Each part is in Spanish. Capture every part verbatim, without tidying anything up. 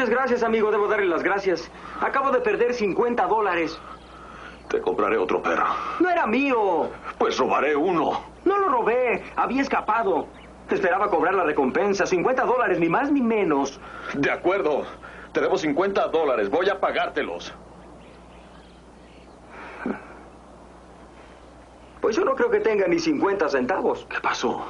Muchas gracias, amigo. Debo darle las gracias. Acabo de perder cincuenta dólares. Te compraré otro perro. No era mío. Pues robaré uno. No lo robé. Había escapado. Esperaba cobrar la recompensa. cincuenta dólares, ni más ni menos. De acuerdo. Te debo cincuenta dólares. Voy a pagártelos. Pues yo no creo que tenga ni cincuenta centavos. ¿Qué pasó?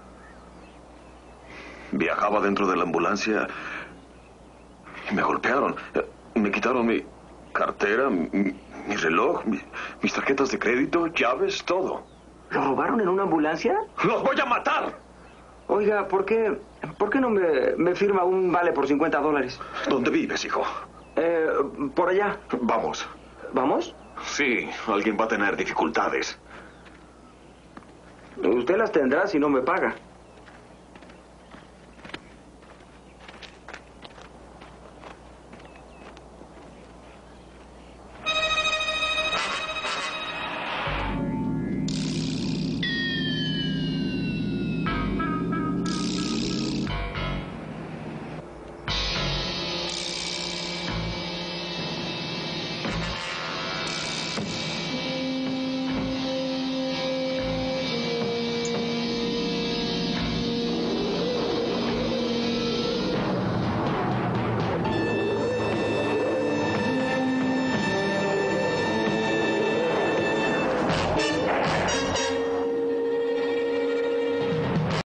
Viajaba dentro de la ambulancia y me golpearon. Me quitaron mi cartera, mi, mi reloj, mi, mis tarjetas de crédito, llaves, todo. ¿Lo robaron en una ambulancia? ¡Los voy a matar! Oiga, ¿por qué, por qué no me, me firma un vale por cincuenta dólares? ¿Dónde vives, hijo? Eh, por allá. Vamos. ¿Vamos? Sí, alguien va a tener dificultades. Usted las tendrá si no me paga.